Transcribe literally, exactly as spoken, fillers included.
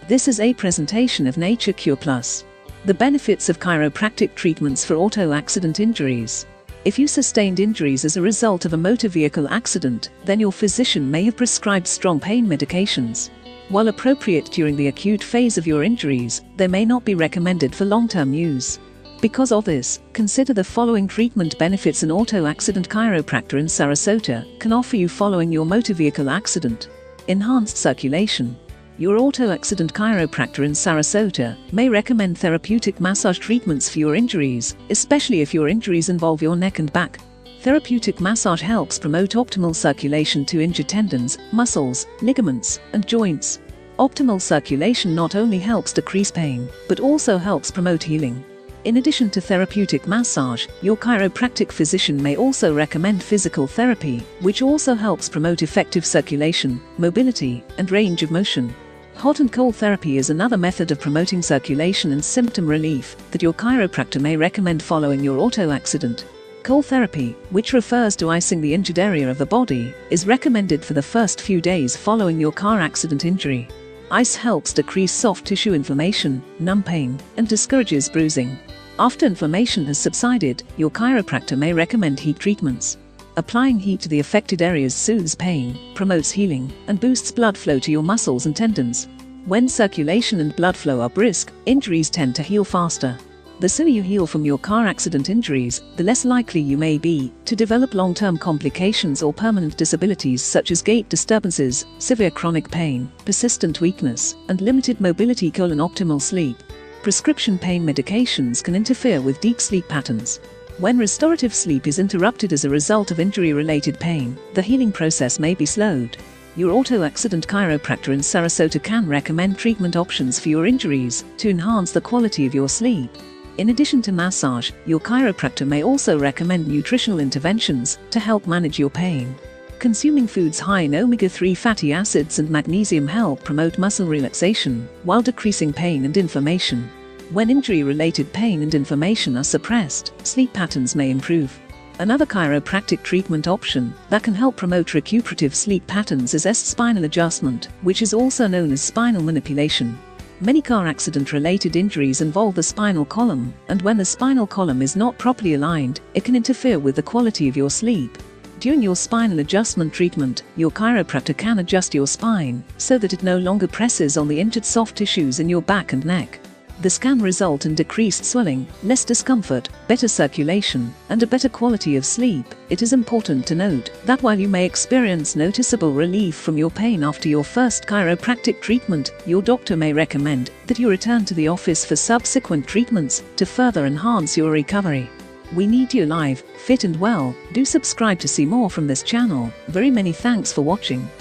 This is a presentation of Nature Cure Plus. The benefits of chiropractic treatments for auto accident injuries. If you sustained injuries as a result of a motor vehicle accident, then your physician may have prescribed strong pain medications. While appropriate during the acute phase of your injuries, they may not be recommended for long-term use. Because of this, consider the following treatment benefits an auto accident chiropractor in Sarasota can offer you following your motor vehicle accident. Enhanced circulation. Your auto accident chiropractor in Sarasota may recommend therapeutic massage treatments for your injuries, especially if your injuries involve your neck and back. Therapeutic massage helps promote optimal circulation to injured tendons, muscles, ligaments, and joints. Optimal circulation not only helps decrease pain, but also helps promote healing. In addition to therapeutic massage, your chiropractic physician may also recommend physical therapy, which also helps promote effective circulation, mobility, and range of motion. Hot and cold therapy is another method of promoting circulation and symptom relief that your chiropractor may recommend following your auto accident. Cold therapy, which refers to icing the injured area of the body, is recommended for the first few days following your car accident injury. Ice helps decrease soft tissue inflammation, numb pain, and discourages bruising. After inflammation has subsided, your chiropractor may recommend heat treatments. Applying heat to the affected areas soothes pain, promotes healing, and boosts blood flow to your muscles and tendons. When circulation and blood flow are brisk, injuries tend to heal faster. The sooner you heal from your car accident injuries, the less likely you may be to develop long-term complications or permanent disabilities such as gait disturbances, severe chronic pain, persistent weakness, and limited mobility. Colon optimal sleep. Prescription pain medications can interfere with deep sleep patterns. When restorative sleep is interrupted as a result of injury-related pain, the healing process may be slowed. Your auto accident chiropractor in Sarasota can recommend treatment options for your injuries to enhance the quality of your sleep. In addition to massage, your chiropractor may also recommend nutritional interventions to help manage your pain. Consuming foods high in omega three fatty acids and magnesium help promote muscle relaxation while decreasing pain and inflammation. When injury-related pain and inflammation are suppressed, sleep patterns may improve. Another chiropractic treatment option that can help promote recuperative sleep patterns is S-spinal adjustment, which is also known as spinal manipulation. Many car accident-related injuries involve the spinal column, and when the spinal column is not properly aligned, it can interfere with the quality of your sleep. During your spinal adjustment treatment, your chiropractor can adjust your spine so that it no longer presses on the injured soft tissues in your back and neck. This can result in decreased swelling, less discomfort, better circulation, and a better quality of sleep. It is important to note that while you may experience noticeable relief from your pain after your first chiropractic treatment, your doctor may recommend that you return to the office for subsequent treatments to further enhance your recovery. We need you alive, fit and well. Do subscribe to see more from this channel. Very many thanks for watching.